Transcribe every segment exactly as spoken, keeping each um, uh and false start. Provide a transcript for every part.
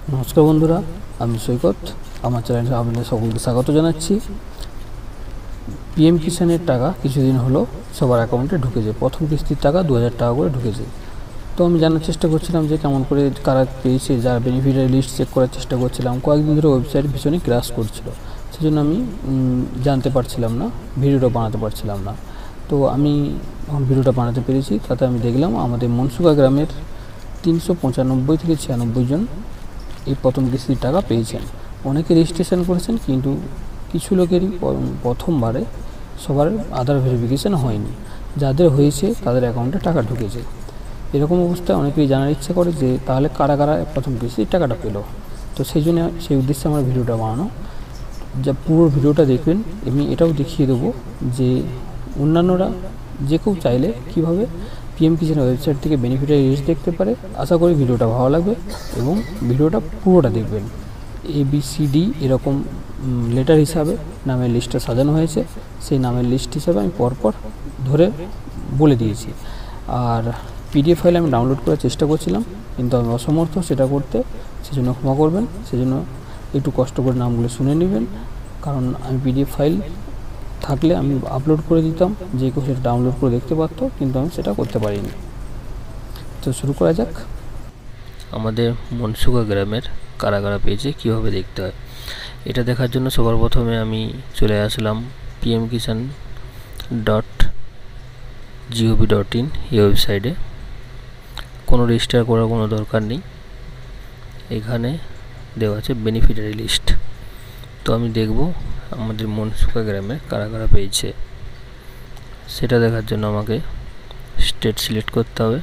নমস্কার বন্ধুরা, আমি সৈকত। আমার চ্যানেলে আপনাদের সকলকে স্বাগত জানাচ্ছি। পিএম কিষানের টাকা কিছুদিন হলো সবার অ্যাকাউন্টে ঢুকেছে। প্রথম কিস্তির টাকা দু হাজার টাকা করে ঢুকেছে। তো আমি জানার চেষ্টা করছিলাম যে কেমন করে কারা পেয়েছে, যার বেনিফিশিয়ারি লিস্ট চেক করার চেষ্টা করছিলাম। কয়েকদিন ধরে ওয়েবসাইট ভীষণই ক্র্যাশ করছিল, সেজন্য আমি জানতে পারছিলাম না, ভিডিওটা বানাতে পারছিলাম না। তো আমি ভিডিওটা বানাতে পেরেছি। তাতে আমি দেখলাম আমাদের মনসুকা গ্রামের তিনশো পঁচানব্বই থেকে ছিয়ানব্বই জন এই প্রথম কিস্তির টাকা পেয়েছেন। অনেকে রেজিস্ট্রেশন করেছেন, কিন্তু কিছু লোকেরই প্রথমবারে সবার আধার ভেরিফিকেশান হয়নি। যাদের হয়েছে তাদের অ্যাকাউন্টে টাকা ঢুকেছে। এরকম অবস্থায় অনেকেই জানার ইচ্ছা করে যে তাহলে কারা কারা প্রথম কিস্তির টাকাটা পেল। তো সেই জন্য সেই উদ্দেশ্যে আমার ভিডিওটা বানানো। যা পুরো ভিডিওটা দেখবেন। আমি এটাও দেখিয়ে দেবো যে অন্যান্যরা যে কেউ চাইলে কীভাবে পিএম কিষানের ওয়েবসাইট থেকে বেনিফিশিয়ারি লিস্ট দেখতে পারে। আশা করি ভিডিওটা ভালো লাগবে এবং ভিডিওটা পুরোটা দেখবেন। এ বি সি ডি এরকম লেটার হিসাবে নামের লিস্টটা সাজানো হয়েছে। সেই নামের লিস্ট হিসাবে আমি পরপর ধরে বলে দিয়েছি। আর পিডিএফ ফাইল আমি ডাউনলোড করার চেষ্টা করছিলাম, কিন্তু আমি অসমর্থ সেটা করতে, সেজন্য ক্ষমা করবেন। সেজন্য একটু কষ্ট করে নামগুলো শুনে নেবেন, কারণ আমি পিডিএফ ফাইল থাকলে আমি আপলোড করে দিতাম, যে কেউ সেটা ডাউনলোড করে দেখতে পারতো, কিন্তু আমি সেটা করতে পারিনি। তো শুরু করা যাক। আমাদের মনসুকা গ্রামের কারা কারা পেয়েছে কীভাবে দেখতে হয়, এটা দেখার জন্য সবার প্রথমে আমি চলে আসলাম PM Kisan dot G O V dot in এই ওয়েবসাইটে। কোনো রেজিস্টার করার কোনো দরকার নেই। এখানে দেওয়া আছে বেনিফিশিয়ারি লিস্ট। তো আমি দেখব আমাদের মনসুকা গ্রামে কারা কারা পেয়েছে। সেটা দেখার জন্য আমাকে স্টেট সিলেক্ট করতে হবে।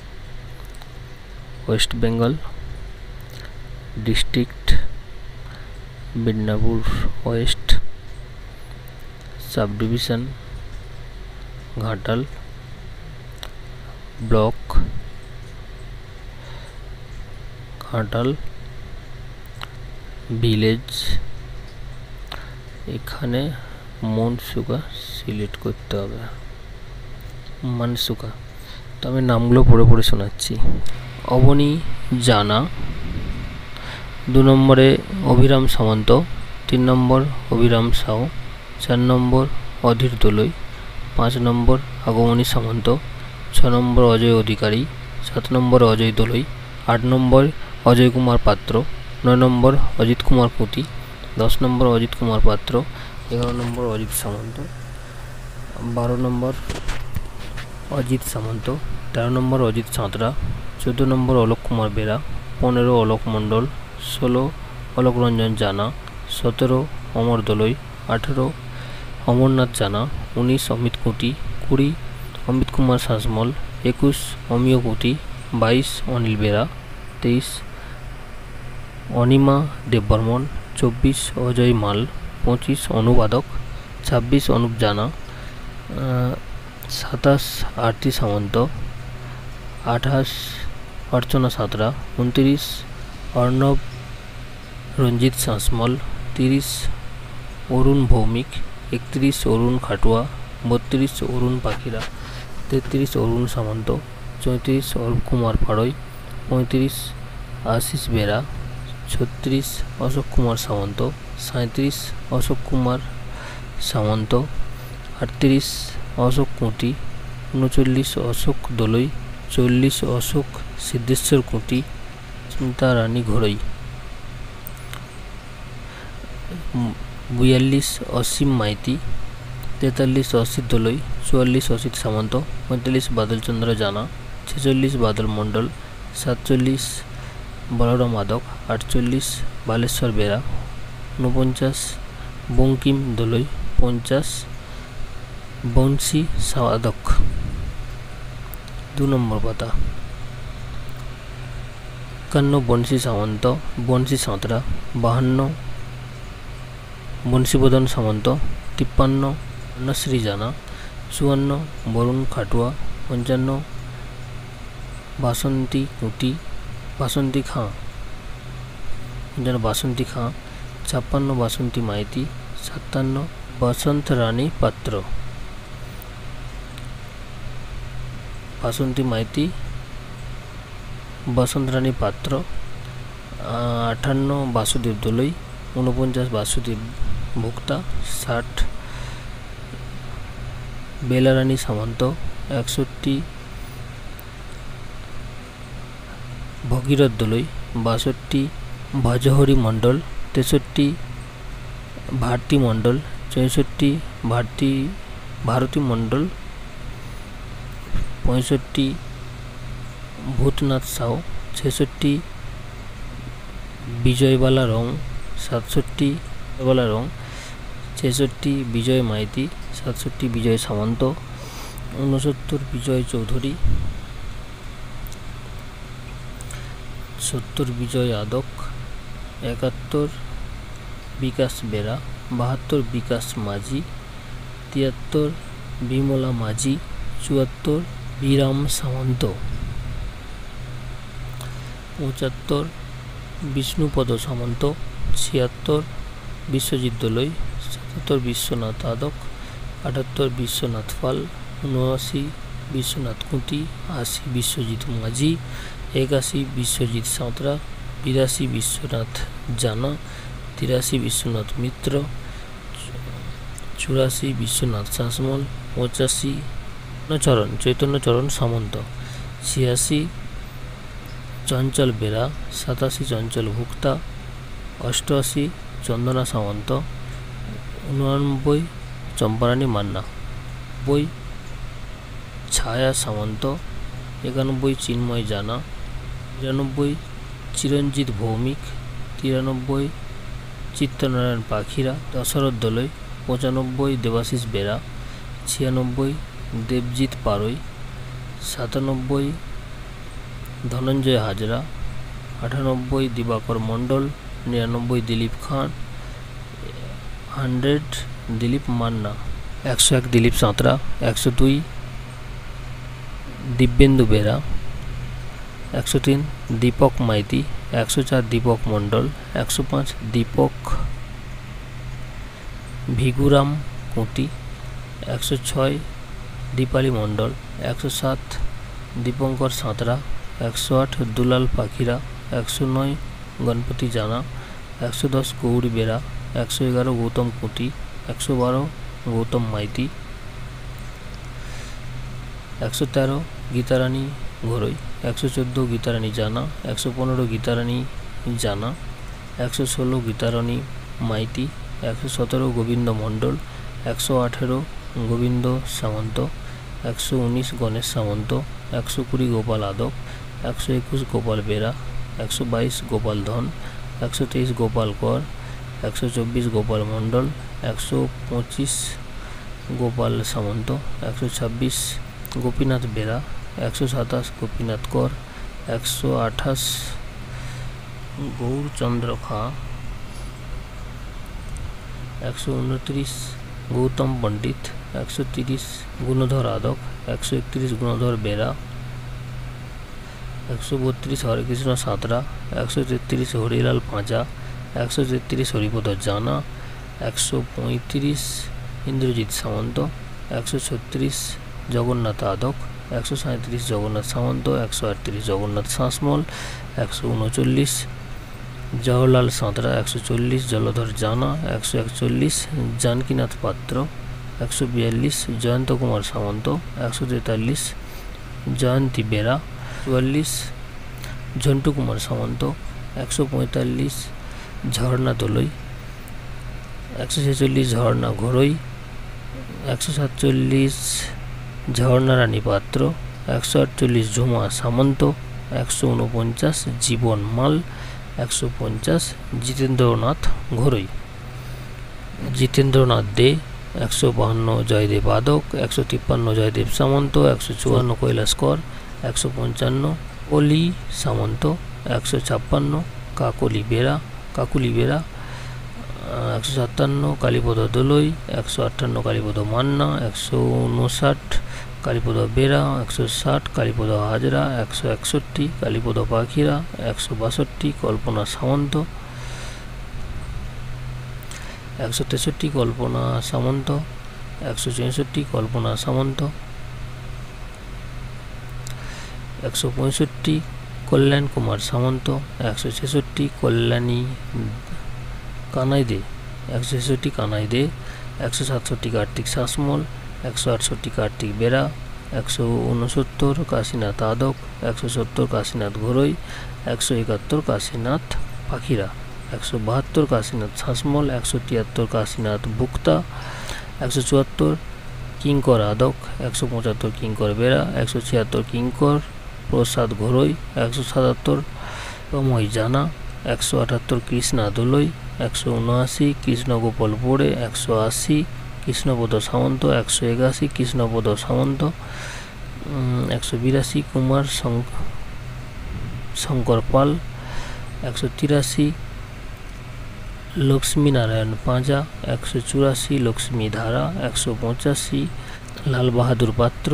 West Bengal, district Midnapore West, sub division Ghatal, block Ghatal, village. এখানে মনসুকা সিলেক্ট করতে হবে, মানসুকা। তো আমি নামগুলো পড়ে পড়ে শোনাচ্ছি। অবনী জানা, দু নম্বরে অভিরাম সামন্ত, তিন নম্বর অভিরাম সাউ, চার নম্বর অধীর দোলই, পাঁচ নম্বর আগমনী সামন্ত, ছ নম্বর অজয় অধিকারী, সাত নম্বর অজয় দোলই, আট নম্বর অজয় কুমার পাত্র, নয় নম্বর অজিত কুমার পুঁতি, দশ নম্বর অজিত কুমার পাত্র, এগারো নম্বর অজিত সামন্ত, বারো নম্বর অজিত সামন্ত, তেরো নম্বর অজিত সাঁতরা, চোদ্দো নম্বর অলোক কুমার বেরা, পনেরো অলোক মণ্ডল, ষোলো অলোক রঞ্জন জানা, সতেরো অমর দোলই, আঠেরো অমরনাথ জানা, উনিশ অমিত কুটি, কুড়ি অমিত কুমার শাসমল, একুশ অমিয় কুটি, বাইশ অনিল বেরা, তেইশ অনিমা দেববর্মন, চব্বিশ অজয় মাল, পঁচিশ অনুবাদক, ছাব্বিশ অনুপ জানা, সাতাশ আরতি সামন্ত, আঠাশ অর্চনা সাঁতরা, উনত্রিশ অর্ণব রঞ্জিত শাসমল, তিরিশ অরুণ ভৌমিক, একত্রিশ অরুণ খাটুয়া, বত্রিশ অরুণ পাখিরা, তেত্রিশ অরুণ সামন্ত, চৌত্রিশ অরূপ কুমার পাড়ই, পঁয়ত্রিশ আশিস বেরা, ছত্রিশ অশোক কুমার সামন্ত, সাঁত্রিশ অশোক কুমার সামন্ত, আটত্রিশ অশোক কুঁটি, উনচল্লিশ অশোক দোলই, চল্লিশ অশোক সিদ্ধেশ্বর কুঁটি, চিন্তা রানী ঘোড়ই, বিয়াল্লিশ অসীম মাইতি, তেতাল্লিশ অসিত দোলই, চুয়াল্লিশ অসিত সামন্ত, পঁয়তাল্লিশ বাদলচন্দ্র জানা, ছেচল্লিশ বাদল মণ্ডল, সাতচল্লিশ বলরাম মাদক, আটচল্লিশ বালেশ্বর বেরা, ঊনপঞ্চাশ বঙ্কিম দোলই, পঞ্চাশ বংশী সাদক। দু নম্বর পাতা একান্ন বংশী সামন্ত, বংশী সাঁতরা, বাহান্ন বংশীবদন সামন্ত, তিপ্পান্ন অন্নশ্রী জানা, চুয়ান্ন বরুণ খাটুয়া, পঞ্চান্ন বাসন্তী কুটি, বাসন্তী খাঁ, পঞ্চান্ন বাসন্তী খাঁ, ছাপ্পান্ন বাসন্তী মাইতি, সাতান্ন বসন্ত রানী পাত্র, বাসন্তী মাইতি, বসন্ত রানী পাত্র, আটান্ন বাসুদেব দোলই, ঊনপঞ্চাশ বাসুদেব ভোক্তা, ষাট বেলারানী সামন্ত, একষট্টি ভগীরথ দোলই, বাষট্টি ভজহরি মণ্ডল, তেষট্টি ভারতী মণ্ডল, চৌষট্টি ভারতী ভারতী মণ্ডল, পঁয়ষট্টি ভূতনাথ সাউ, ছেষট্টি বিজয়বালা রং, সাতষট্টি বিজয়বালা রং, ছেষট্টি বিজয় মাইতি, সাতষট্টি বিজয় সামন্ত, ঊনসত্তর বিজয় চৌধুরী, সত্তর বিজয় আদক, একাত্তর বিকাশ বেরা, বাহাত্তর বিকাশ মাঝি, তিয়াত্তর বিমলা মাঝি, চুয়াত্তর বিরাম সামন্ত, পঁচাত্তর বিষ্ণুপদ সামন্ত, ছিয়াত্তর বিশ্বজিৎ দোলই, সাতাত্তর বিশ্বনাথ আদক, আটাত্তর বিশ্বনাথ পাল, উনআশি বিশ্বনাথ কুঁতি, আশি বিশ্বজিৎ মাঝি, একাশি বিশ্বজিৎ সাঁতরা, বিরাশি বিশ্বনাথ জানা, তিরাশি বিশ্বনাথ মিত্র, চুরাশি বিশ্বনাথ শাসমল, পঁচাশি চরণ চৈতন্যচরণ সামন্ত, ছিয়াশি চঞ্চল বেরা, সাতাশি চঞ্চল ভুক্তা, অষ্টআশি চন্দনা সামন্ত, উননব্বই চম্পারানী মান্না, নব্বই ছায়া সামন্ত, একানব্বই চিন্ময় জানা, নিরানব্বই চিরঞ্জিত ভৌমিক, তিরানব্বই চিত্তনারায়ণ পাখিরা, দশরথ দোলই, পঁচানব্বই দেবাশিস বেরা, ছিয়ানব্বই দেবজিৎ পারই, সাতানব্বই ধনঞ্জয় হাজরা, আটানব্বই দিবাকর মণ্ডল, নিরানব্বই দিলীপ খান, হান্ড্রেড দিলীপ মান্না, একশো এক দিলীপ সাঁতরা, একশো দুই দিব্যেন্দু বেরা, একশো তিন দীপক মাইতি, একশো চার দীপক মণ্ডল, একশো পাঁচ দীপক ভিগুরাম কুঁতি, একশো ছয় দীপালি মণ্ডল, একশো সাত দীপঙ্কর সাঁতরা, একশো আট দুলাল পাখিরা, একশো নয় গণপতি জানা, একশো দশ গৌরী বেরা, একশো এগারো গৌতম কুঁতি, একশো বারো গৌতম মাইতি, একশো তেরো গীতারানী ঘোরই, একশো চোদ্দো গীতারানী জানা, একশো পনেরো গীতারানী জানা, একশো ষোলো গীতারানী মাইতি, একশো সতেরো গোবিন্দ মণ্ডল, একশো আঠেরো গোবিন্দ সামন্ত, একশো উনিশ গণেশ সামন্ত, একশো কুড়ি গোপাল আদক, একশো একুশ গোপাল বেরা, একশো বাইশ গোপাল ধন, একশো তেইশ গোপাল কর, একশো চব্বিশ গোপাল মণ্ডল, একশো পঁচিশ গোপাল সামন্ত, একশো ছাব্বিশ গোপীনাথ বেরা, একশো সাতাশ গোপীনাথ কর, একশো আঠাশ গৌরচন্দ্র খাঁ, একশো উনত্রিশ গৌতম পণ্ডিত, একশো তিরিশ গুণধর আদক, একশো একত্রিশ গুণধর বেরা, একশো বত্রিশ হরেকৃষ্ণ সাঁতরা, একশো তেত্রিশ হরিলাল পাঁজা, একশো তেত্রিশ হরিপদ জানা, একশো পঁয়ত্রিশ ইন্দ্রজিৎ সামন্ত, একশো ছত্রিশ জগন্নাথ আদক, একশো সাঁত্রিশ জগন্নাথ সামন্ত, একশো আটত্রিশ জগন্নাথ শাসমল, একশো উনচল্লিশ জওহরলাল সাঁতরা, একশো চল্লিশ জলধর জানা, একশো একচল্লিশ জানকীনাথ পাত্র, একশো বিয়াল্লিশ জয়ন্ত কুমার সামন্ত, একশো তেতাল্লিশ জয়ন্তী বেরা, চুয়াল্লিশ ঝন্টু কুমার সামন্ত, একশো পঁয়তাল্লিশ ঝর্ণা দোলই, একশো ছেচল্লিশ ঝর্ণা ঘোরই, একশো সাতচল্লিশ ঝর্ণা রানী পাত্র, একশো আটচল্লিশ ঝুমা সামন্ত, একশো উনপঞ্চাশ জীবন মাল, একশো পঞ্চাশ জিতেন্দ্রনাথ ঘোরই, জিতেন্দ্রনাথ দে, একশো বাহান্ন জয়দেব আদক, একশো তিপ্পান্ন জয়দেব সামন্ত, একশো চুয়ান্ন কৈলাস কর, একশো পঞ্চান্ন অলি সামন্ত, একশো ছাপ্পান্ন কাকলি বেরা কাকুলি বেরা, একশো সাতান্ন কালীপদ দোলই, একশো আটান্ন কালীপদ মান্না, একশো উনষাট কালীপদ বেরা, একশো ষাট কালীপদ হাজরা, একশো একষট্টি কালীপদ পাখিরা, একশো বাষট্টি কল্পনা সামন্ত, একশো তেষট্টি কল্পনা সামন্ত, একশো চৌষট্টি কল্পনা সামন্ত, একশো পঁয়ষট্টি কল্যাণ কুমার সামন্ত একশো ছেষট্টি কল্যাণী কানাই দে একশো ছেষট্টি কানাই দে একশো সাতষট্টি কার্তিক শাসমল একশো আটষট্টি কার্তিক বেরা একশো উনসত্তর কাশীনাথ আদক একশো সত্তর কাশীনাথ ঘোরই একশো একাত্তর কাশীনাথ পাখিরা একশো বাহাত্তর কাশীনাথ শাসমল একশো তিয়াত্তর কাশীনাথ বুক্তা একশো চুয়াত্তর কিঙ্কর আদক একশো পঁচাত্তর কিঙ্কর বেরা একশো ছিয়াত্তর কিঙ্কর প্রসাদ ঘোরই একশো সাতাত্তর অময় জানা একশো আটাত্তর কৃষ্ণা দোলই একশো উনআশি কৃষ্ণগোপাল পোড়ে একশো আশি কৃষ্ণপদ সামন্ত একশো একাশি কৃষ্ণপদ সামন্ত একশো বিরাশি কুমার শঙ্কর পাল একশো তিরাশি লক্ষ্মীনারায়ণ পাঁজা একশো চুরাশি লক্ষ্মী ধারা একশো পঁচাশি লাল বাহাদুর পাত্র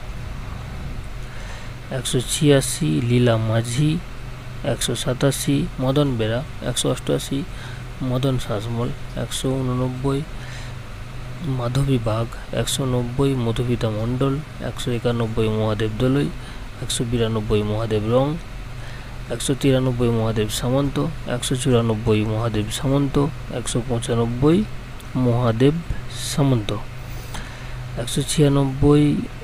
একশো ছিয়াশি লীলা মাঝি একশো সাতাশি মদন বেরা একশো অষ্টআশি মদন শাসমল একশো উননব্বই মাধবী বাগ একশো নব্বই মধুপিতা মণ্ডল একশো একানব্বই মহাদেব দোলই একশো বিরানব্বই মহাদেব রং একশো তিরানব্বই মহাদেব সামন্ত একশো চুরানব্বই মহাদেব সামন্ত একশো পঁচানব্বই মহাদেব সামন্ত একশো ছিয়ানব্বই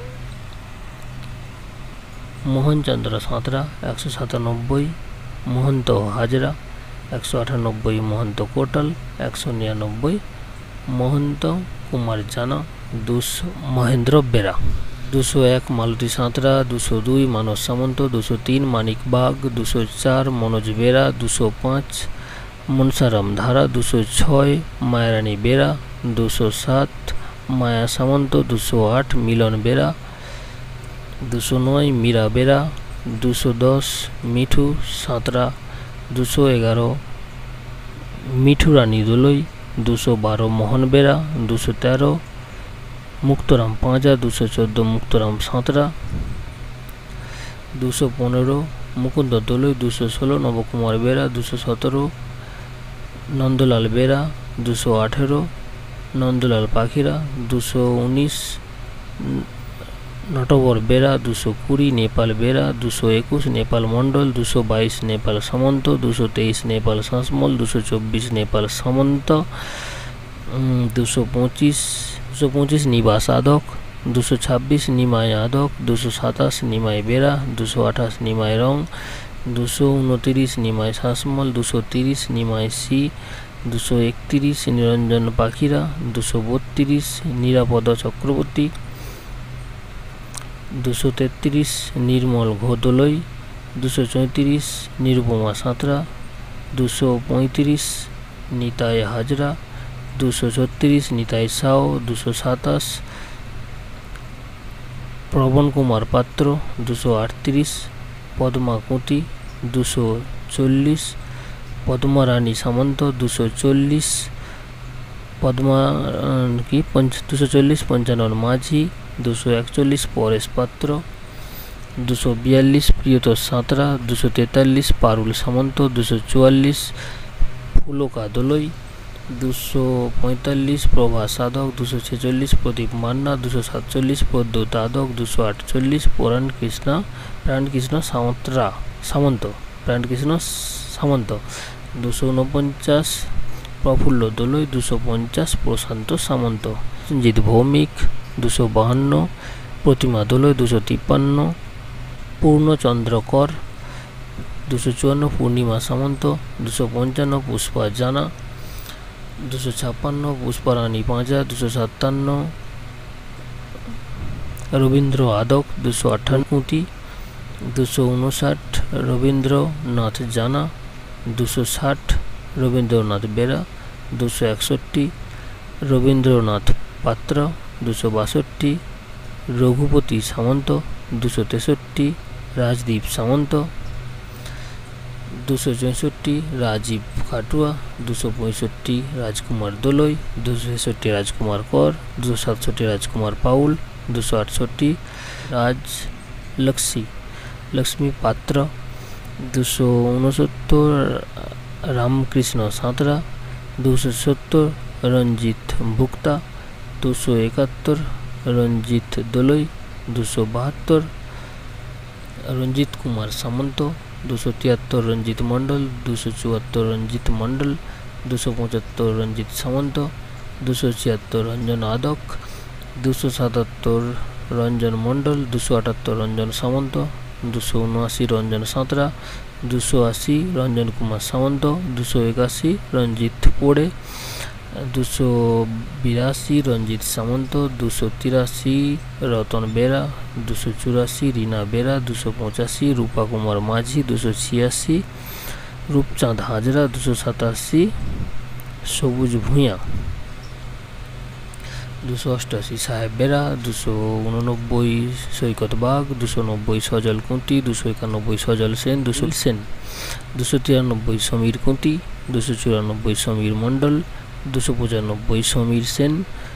মোহনচন্দ্র সাঁতরা একশো সাতানব্বই মহন্ত হাজরা একশো আটানব্বই মহন্ত কোটাল একশো নিরানব্বই মহন্ত কুমার জানা দুশো মহেন্দ্র বেরা দুশো এক মালতী সাঁতরা দুশো দুই মানস সামন্ত দুশো তিন মানিক বাগ দুশো চার মনোজ বেরা দুশো পাঁচ মনসারাম ধারা দুশো ছয় মায়ারানী বেরা দুশো সাত মায়া সামন্ত দুশো আট মিলন বেরা দুশো নয় মীরা বেরা দুশো দশ মিঠু সাঁতরা দুশো এগারো মিঠু রানী দোলই দুশো বারো মোহন বেরা দুশো তেরো মুক্তরাম পাঁজা দুশো চোদ্দো মুক্তরাম সাঁতরা দুশো পনেরো মুকুন্দ দোলই দুশো ষোলো নবকুমার বেরা দুশো সতেরো নন্দলাল বেরা দুশো আঠেরো নন্দলাল পাখিরা দুশো উনিশ নটবর বেরা দুশো কুড়ি নেপাল বেরা দুশো একুশ নেপাল মণ্ডল দুশো বাইশ নেপাল সামন্ত দুশো তেইশ নেপাল শাসমল দুশো চব্বিশ নেপাল সামন্ত দুশো পঁচিশ দুশো পঁচিশ নিবাস আদক দুশো ছাব্বিশ নিমাই আদক দুশো সাতাশ নিমাই বেরা দুশো আঠাশ নিমাই রং দুশো উনতিরিশ নিমাই শাসমল দুশো তিরিশ নিমাই সি দুশো একতিরিশ নিরঞ্জন পাখিরা দুশো বত্রিশ নিরাপদ চক্রবর্তী দুশো তেত্রিশ নির্মল ঘোদলই দুশো চৌত্রিশ নিরুপমা সাঁতরা দুশো পঁয়ত্রিশ নিতাই হাজরা দুশো ছত্রিশ নিতাই সাও দুশো সাতাশ প্রবণ কুমার পাত্র দুশো আটত্রিশ পদ্মা কুঁতি দুশো চল্লিশ পদ্মা রানী সামন্ত দুশো চল্লিশ পদ্মা কি দুশো চল্লিশ পঞ্চানন মাঝি দুশো একচল্লিশ পরেশ পাত্র দুশো বিয়াল্লিশ প্রিয়তোষ সাঁতরা দুশো তেতাল্লিশ পারুল সামন্ত দুশো চুয়াল্লিশ ফুলকা দোলই দুশো পঁয়তাল্লিশ প্রভা সাধক দুশো ছেচল্লিশ প্রদীপ মান্না দুশো সাতচল্লিশ প্রদ্যুৎ আদক দুশো আটচল্লিশ পুরাণ কৃষ্ণা প্রাণকৃষ্ণ সাঁতরা সামন্ত প্রাণকৃষ্ণ সামন্ত দুশো উনপঞ্চাশ প্রফুল্ল দোলই দুশো পঞ্চাশ প্রশান্ত সামন্ত জিৎ ভৌমিক দুশো বাহান্ন প্রতিমা দোলই দুশো তিপ্পান্ন পূর্ণচন্দ্র কর দুশো চুয়ান্ন পূর্ণিমা সামন্ত দুশো পঞ্চান্ন পুষ্পা জানা দুশো ছাপ্পান্ন পুষ্পারানী পাঁজা দুশো সাতান্ন রবীন্দ্র আদক দুশো আটান্ন কুঁতি দুশো উনষাট রবীন্দ্রনাথ জানা দুশো ষাট রবীন্দ্রনাথ বেরা দুশো একষট্টি রবীন্দ্রনাথ পাত্র দুশো বাষট্টি রঘুপতি সামন্ত দুশো তেষট্টি রাজদীপ সামন্ত দুশো চৌষট্টি রাজীব খাটুয়া দুশো পঁয়ষট্টি রাজকুমার দোলই দুশো ছেষট্টি রাজকুমার কর দুশো সাতষট্টি রাজকুমার পাউল দুশো আটষট্টি রাজ লক্ষ্মী লক্ষ্মী পাত্র দুশো উনসত্তর রামকৃষ্ণ সাঁতরা দুশো সত্তর রঞ্জিত ভুক্তা দুশো একাত্তর রঞ্জিত দোলই দুশো বাহাত্তর রঞ্জিত কুমার সামন্ত দুশো তিয়াত্তর রঞ্জিত মণ্ডল, দুশো চুয়াত্তর রঞ্জিত মণ্ডল, দুশো পঁচাত্তর রঞ্জিত সামন্ত, দুশো ছিয়াত্তর রঞ্জন আদক, দুশো সাতাত্তর রঞ্জন মণ্ডল, দুশো আটাত্তর রঞ্জন সামন্ত, দুশো উনআশি রঞ্জন সাঁতরা, দুশো আশি রঞ্জন কুমার সামন্ত, দুশো একাশি রঞ্জিত পোড়ে, দুশো বিরাশি রঞ্জিত সামন্ত, দুশো তিরাশি রতন বেরা, দুশো চুরাশি রীনা বেরা, দুশো পঁচাশি রূপা কুমার মাঝি, দুশো ছিয়াশি রূপচাঁদ হাজরা, দুশো সাতাশি সবুজ ভূঁইয়া, দুশো অষ্টআশি সাহেব বেরা, দুশো উননব্বই সৈকত বাগ, দুশো নব্বই সজল কুঁটি, দুশো একানব্বই সজল সেন, দুশো সেন, দুশো তিরানব্বই সমীর কুঁটি, দুশো চুরানব্বই সমীর মণ্ডল, দুশো পঁচানব্বই সমীর সেন,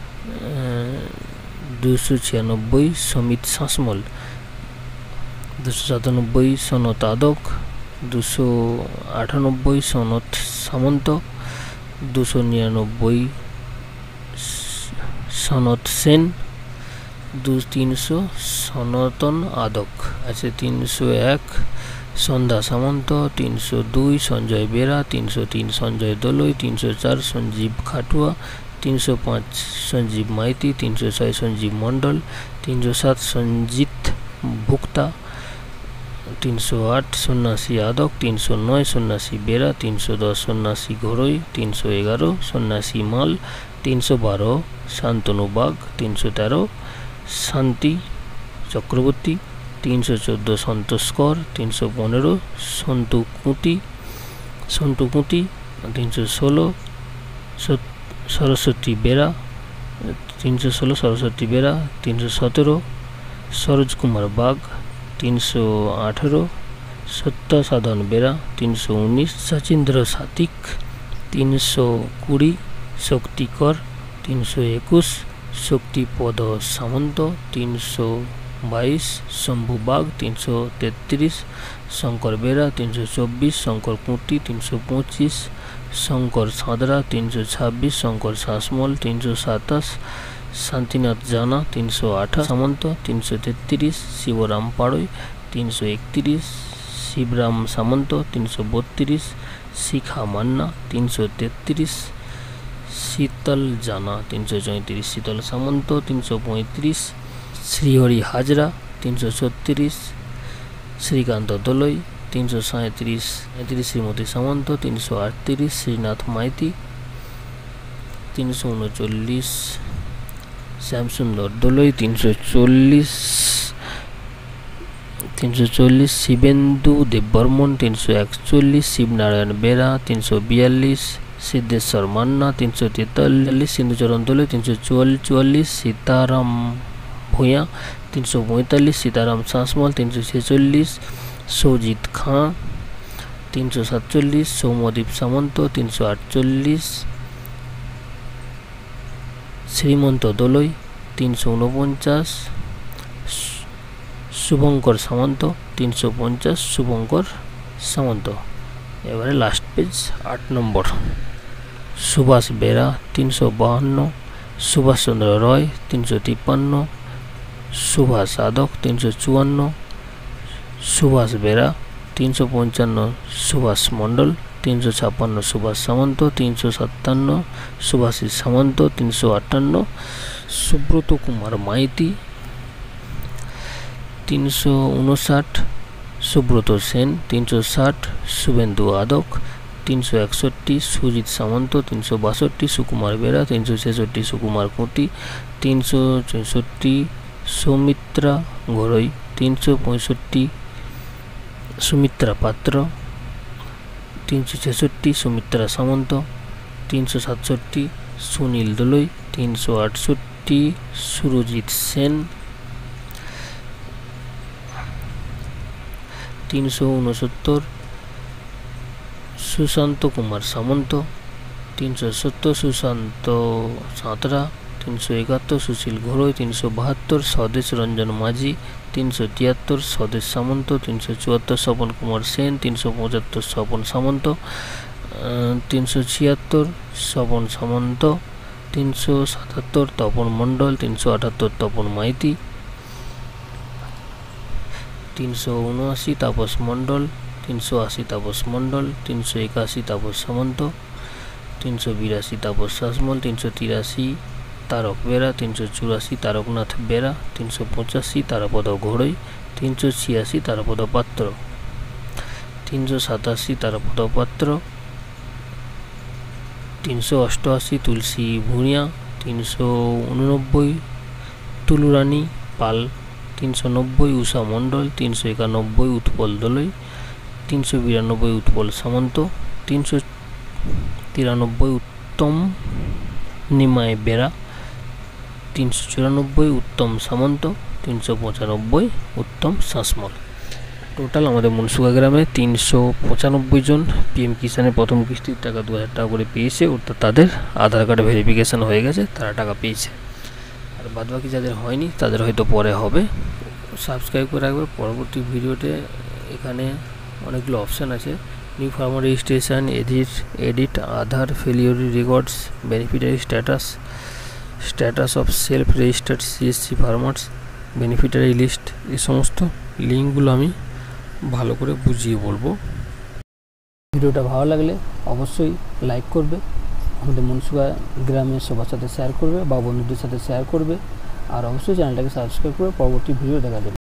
দুশো ছিয়ানব্বই সমিত শাসমল, দুশো সাতানব্বই সনত আদক, দুশো আটানব্বই সনত সামন্ত, দুশো নিরানব্বই সনত সেন, দু তিনশো সনাতন আদক আছে, তিনশো এক সন্ধ্যা সামন্ত, তিনশো দুই সঞ্জয় বেরা, তিনশো তিন সঞ্জয় দোলই, তিনশো চার সঞ্জীব খাটুয়া, তিনশো পাঁচ সঞ্জীব মাইতি, তিনশো ছয় সঞ্জীব মণ্ডল, তিনশো সাত সঞ্জিত ভুক্তা, তিনশো আট সন্ন্যাসী আদক, তিনশো নয় সন্ন্যাসী বেরা, তিনশো দশ সন্ন্যাসী ঘোরই, তিনশো এগারো সন্ন্যাসী মাল, তিনশো বারো শান্তনু বাগ, তিনশো তেরো শান্তি চক্রবর্তী, তিনশো চোদ্দো সন্তোষ কর, তিনশো পনেরো সন্তু কুঁটি সন্তু কুঁটি, তিনশো ষোলো সরস্বতী বেরা, তিনশো ষোলো সরস্বতী বেরা, তিনশো সতেরো সরোজ কুমার বাগ, তিনশো আঠেরো সত্য সাধন বেরা, তিনশো উনিশ সচিন্দ্র সাতিক, তিনশো কুড়ি শক্তিকর, তিনশো একুশ শক্তিপদ সামন্ত, তিনশো বাইশ শম্ভু বাগ, তিনশো তেত্রিশ শঙ্কর বেরা, তিনশো চব্বিশ শঙ্কর কুঁটি, তিনশো পঁচিশ শঙ্কর সাঁতরা, তিনশো ছাব্বিশ শঙ্কর শাসমল, তিনশো সাতাশ শান্তিনাথ জানা, তিনশো আঠাশ সামন্ত, তিনশো তেত্রিশ শিবরাম পাড়ই, তিনশো একত্রিশ শিবরাম সামন্ত, তিনশো বত্রিশ শিখা মান্না, তিনশো তেত্রিশ শীতল জানা, তিনশো চৌত্রিশ শীতল সামন্ত, তিনশো পঁয়ত্রিশ শ্রীহরি হাজরা, তিনশো ছত্রিশ শ্রীকান্ত দোলই, তিনশো সাঁত্রিশ সাঁত্রিশ শ্রীমতী সামন্ত, তিনশো আটত্রিশ শ্রীনাথ মাইতি, তিনশো উনচল্লিশ শ্যামসুন্দর দোলই, তিনশো চল্লিশ তিনশো চল্লিশ শিবেন্দু দেববর্মন, তিনশো একচল্লিশ শিবনারায়ণ বেরা, তিনশো বিয়াল্লিশ সিদ্ধেশ্বর মান্না, তিনশো তেতাল্লিশ সিন্ধুচরণ দোলই, তিনশো চুয়াল্লিশ সীতারাম ভূঁইয়া, তিনশো পঁয়তাল্লিশ সীতারাম শাসমল, তিনশো ছেচল্লিশ সৌজিৎ খাঁ, তিনশো সাতচল্লিশ সৌম্যদীপ সামন্ত, তিনশো আটচল্লিশ শ্রীমন্ত দোলই, তিনশো উনপঞ্চাশ শুভঙ্কর সামন্ত, তিনশো পঞ্চাশ শুভঙ্কর সামন্ত। এবারে লাস্ট পেজ আট নম্বর সুভাষ বেরা, তিনশো বাহান্ন সুভাষচন্দ্র রয়, তিনশো তিপ্পান্ন সুভাষ আদক, তিনশো চুয়ান্ন সুভাষ বেরা, তিনশো পঞ্চান্ন সুভাষ মণ্ডল, তিনশো ছাপ্পান্ন সুভাষ সামন্ত, তিনশো সাতান্ন সুভাষী সামন্ত, তিনশো আটান্ন সুব্রত কুমার মাইতি, তিনশো উনষাট সুব্রত সেন, তিনশো ষাট শুভেন্দু আদক, তিনশো একষট্টি সুজিত সামন্ত, তিনশো বাষট্টি সুকুমার বেরা, তিনশো ছেষট্টি সুকুমার কুঁটি, তিনশো চৌষট্টি সৌমিত্রা ঘোরই, তিনশো পঁয়ষট্টি সুমিত্রা পাত্র, তিনশো ছেষট্টি সুমিত্রা সামন্ত, তিনশো সাতষট্টি সুনীল দোলই, তিনশো আটষট্টি সুরজিৎ সেন, তিনশো উনসত্তর সুশান্ত কুমার সামন্ত, তিনশো সত্তর সুশান্ত সাঁতরা, তিনশো একাত্তর সুশীল ঘোরই, তিনশো বাহাত্তর স্বদেশ রঞ্জন মাঝি, তিনশো তিয়াত্তর স্বদেশ সামন্ত, তিনশো চুয়াত্তর স্বপন কুমার সেন, তিনশো পঁচাত্তর স্বপন সামন্ত, তিনশো ছিয়াত্তর স্বপন সামন্ত, তিনশো সাতাত্তর তপন মণ্ডল, তিনশো আটাত্তর তপন মাইতি, তিনশো উনআশি তাপস মণ্ডল, তিনশো আশি তাপস মণ্ডল, তিনশো একাশি তাপস সামন্ত, তিনশো বিরাশি তাপস শাসমল, তিনশো তিরাশি তারক বেরা, তিনশো চুরাশি তারকনাথ বেরা, তিনশো পঁচাশি তারাপদ ঘোড়ই, তিনশো ছিয়াশি তারাপদ পাত্র, তিনশো সাতাশি তারাপদ পাত্র, তিনশো অষ্টআশি তুলসী ভুঁড়িয়া, তিনশো উননব্বই তুলুরানী পাল, তিনশো নব্বই উষা মণ্ডল, তিনশো একানব্বই উৎপল দোলই, তিনশো বিরানব্বই উৎপল সামন্ত, তিনশো তিরানব্বই উত্তম নিমাই বেরা, তিনশো চুরানব্বই উত্তম সামন্ত, তিনশো পঁচানব্বই উত্তম শাসমল। টোটাল আমাদের মনসুকা গ্রামে তিনশো পঁচানব্বই জন পিএম কিষানের প্রথম কিস্তির টাকা দু হাজার টাকা করে পেয়েছে, অর্থাৎ তাদের আধার কার্ড ভেরিফিকেশান হয়ে গেছে, তারা টাকা পেয়েছে। আর বাদবাকি যাদের হয়নি তাদের হয়তো পরে হবে। সাবস্ক্রাইব করে রাখবে। পরবর্তী ভিডিওতে এখানে অনেকগুলো অপশান আছে, new farmer registration, edit edit Aadhaar failure records, beneficiary status, status of self registered CSC farmers, beneficiary list, এই সমস্ত লিঙ্কগুলো আমি ভালো করে বুঝিয়ে বলবো। ভিডিওটা ভালো লাগলে অবশ্যই লাইক করবে, আমাদের মনসুকা গ্রামের সবার সাথে শেয়ার করবে বা বন্ধুদের সাথে শেয়ার করবে, আর অবশ্যই চ্যানেলটাকে সাবস্ক্রাইব করে পরবর্তী ভিডিও দেখা যাবে।